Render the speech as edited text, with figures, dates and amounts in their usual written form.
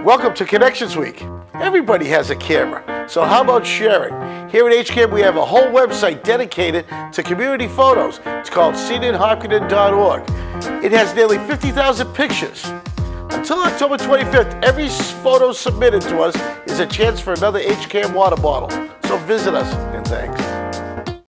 Welcome to Connections Week. Everybody has a camera, so how about sharing? Here at HCAM we have a whole website dedicated to community photos. It's called InHopkinton.org. It has nearly 50,000 pictures. Until October 25th, every photo submitted to us is a chance for another HCAM water bottle. So visit us, and thanks.